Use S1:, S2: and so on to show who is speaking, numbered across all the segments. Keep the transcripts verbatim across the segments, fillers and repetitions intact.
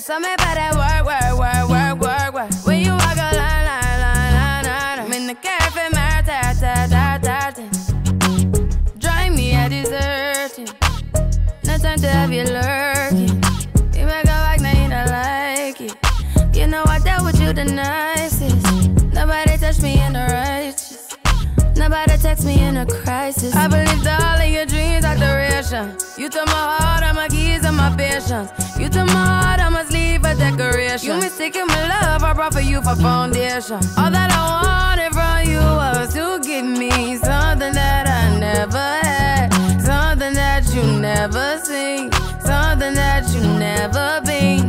S1: saw me by that work, work, work, work, work, work. When you walk a line, line, line, line, line, I'm in the cafe, my ta, ta, ta, ta, ta. Drive me a deserting. No time to have you lurking. You make a like, now you don't like it. You know I dealt with you the nicest. Nobody touched me in the righteous. Nobody text me in a crisis. I believed all of your dreams are duration. You took my heart, all my keys, and my patience. You took my heart, I must leave a decoration. You mistaken my love, I brought for you for foundation. All that I wanted from you was to give me something that I never had, something that you never seen, something that you never been.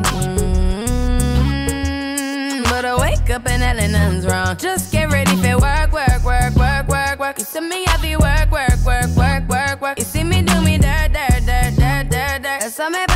S1: Mm-hmm. But I wake up and hell nothing's wrong. Just get ready for work, work, work, work, work, work. You see me happy work, work, work, work, work, work. You see me do me dirt, dirt, dirt, dirt, dirt, dirt. That's all me.